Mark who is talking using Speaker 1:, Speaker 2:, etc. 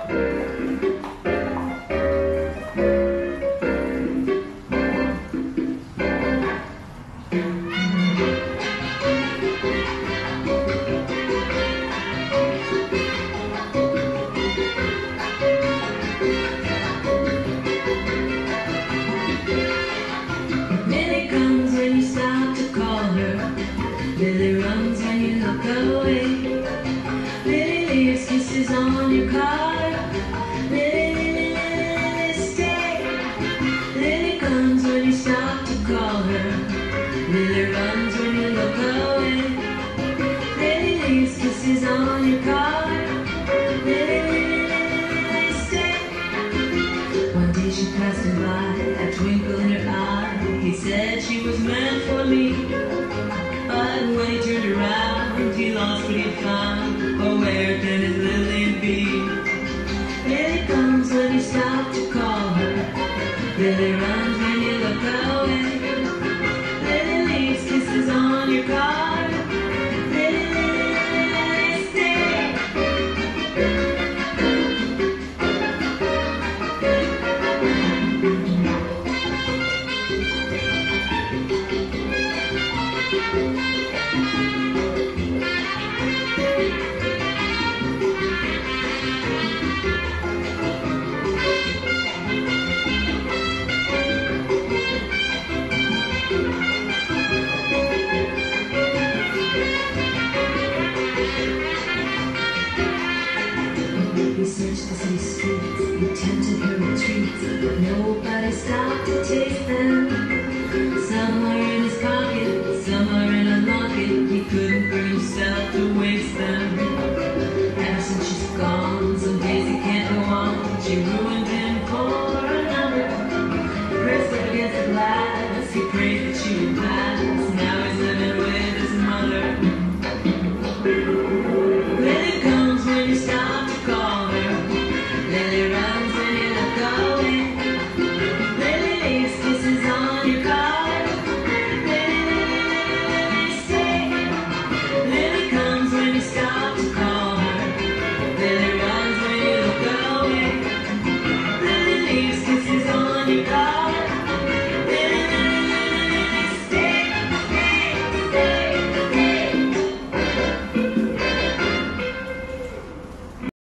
Speaker 1: Lily comes when you stop to call her. Lily runs when you look away. Lily leaves kisses on your car. Lily, Lily, Lily, stay. Lily comes when you stop to call her. Lily runs when you look away. Lily leaves kisses on your car. Lily, Lily, Lily, stay. One day she passed him by, a twinkle in her eye. He said she was meant for me. But when he turned around, he lost what he found. Oh, where can his Lily be? Lily comes when you stop to call her. Lily runs when you look away. Lily leaves kisses on your car. Lily, Lily, Lily, stay. We searched the city streets, we tempted her retreats, but nobody stopped to taste them. Some are in his pocket, some are in a locket. He couldn't bring himself to waste them. Ever since she's gone,